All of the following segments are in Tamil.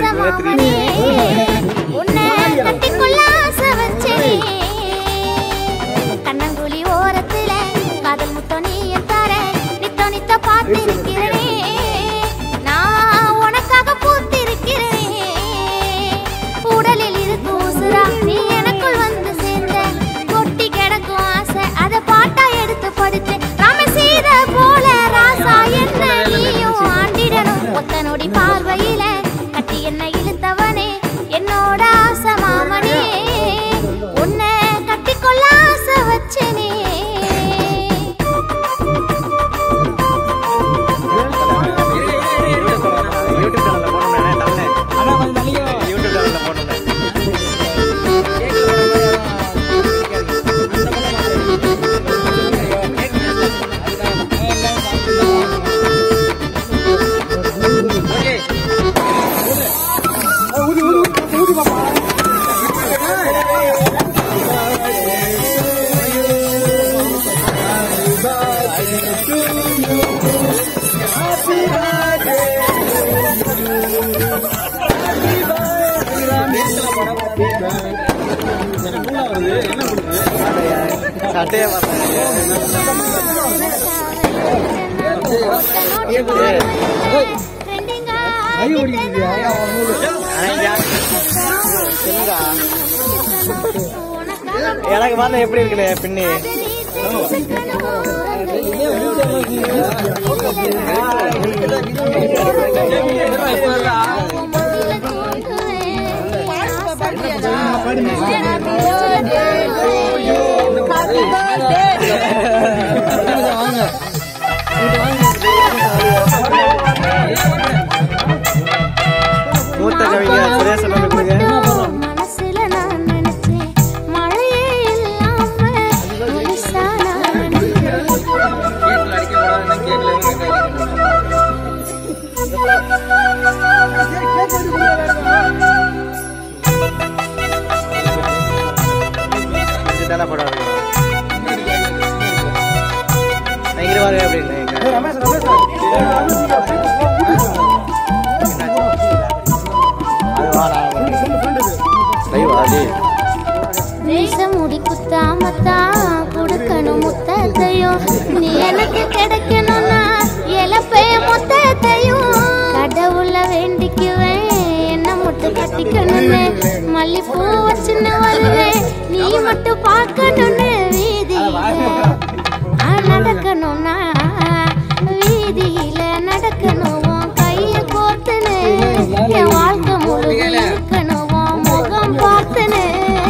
உன்னை கட்டிக்கொள்ள ஆசை வச்சேனே கண்ணங்குழி ஓரத்துல காதல் முத்தோ நீ தர நித்தோ நித்த பார்த்திருக்கிறேனே நான் உனக்காக பூத்திருக்கிறேனே உடலில் இருக்கும் உசுரா நீ எனக்குள் வந்து சேர்ந்த கொட்டி கிடக்கும் ஆசை அதை பாட்டா எடுத்து படித்து ராம சீத போல ராசா என்ன நீயும் ஆண்டிடணும் ஒத்த நொடி பார்வையில கட்டி என்ன இழுத்தவனே என்னோட ஆசை மாமனே உன்னை கட்டிக்கொள்ள ஆசை வச்சனே எனக்கு பார்த்தா எப்படி இருக்குண்ணே பின்னி மூத்த கவிஞர் சுரேஷ் கொடுங்க முடி குத்தாமத்தா கொடுக்கணும் முத்தத்தையும் நீ எனக்கு கிடைக்கணும்னா இழப்பைய மொத்தத்தையும் கடவுள வேண்டிக்குவேன் என்ன மட்டும் கட்டிக்கணும்னு மல்லிப்பூ வச்சுன்னு வருவேன் நீ மட்டும் பார்க்கணும்னு வீதியில நடக்கணும்னா வீதியில நடக்கணும் கைய கோர்த்துன்னு என் வாழ்க்கை முழுக்க இருக்கணும் முகம் பார்த்துன்னு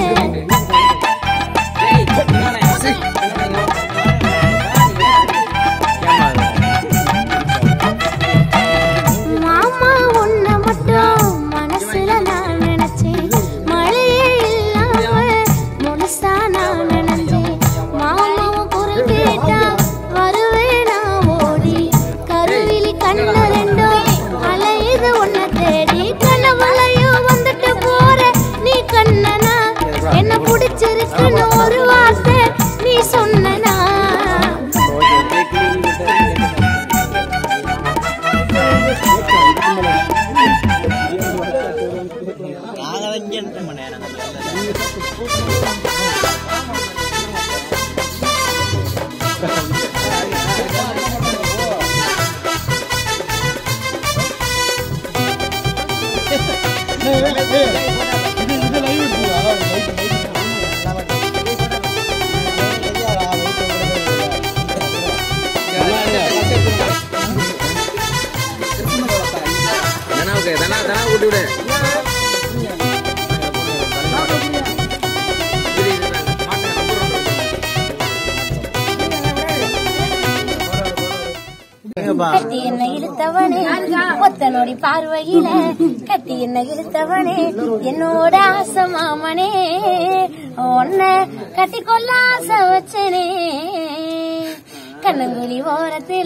மாமா உன்னை மட்டும் மனசுல நான் நினைச்சேன் மழையே இல்லாம முழுசா நான் நினைச்சேன் மாமாவும் குரல் கேட்டா வருவேன் நான் ஓடி கருவிழி கண்ணு ரெண்டும் அலையுது உன்னை தேடி கனவுலையும் வந்துட்டு போற நீ கண்ணனா என்ன பிடிச்சிருக்குன்னு ஒரு வார்த்தை நீ சொன்னனா கட்டி என்ன இழுத்தவனே ஒத்த நொடி பார்வையில கட்டி என்ன இழுத்தவனே என்னோட ஆசை மாமனே உன்னை கட்டிக்கொள்ள ஆசை வச்சனே கண்ணங்குழி ஓரத்துல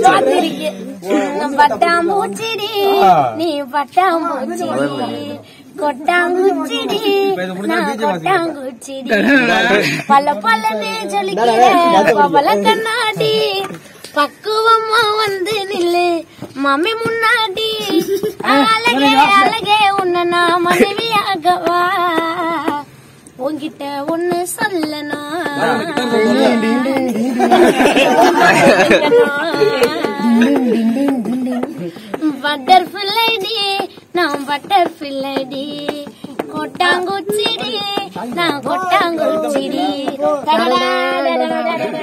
பட்டாம்பூச்சிடி நீ பட்டாம்பூச்சிடி கொட்டாங்குச்சிடி நான் கொட்டாங்குச்சிடி பல பலன்னு சொல்லிக்கிறேன் பவள கண்ணாடி பக்குவமா வந்து நில்லு மாமி முன்னாடி அழகே அழகே உன்ன நான் மனைவியாகவா உன்கிட்ட ஒண்ணு சொல்லனா பட்டர்ஃபிளைடி நான் பட்டர்ஃபிளைடி கொட்டாங்குச்சிடி நான் கொட்டாங்குச்சிடி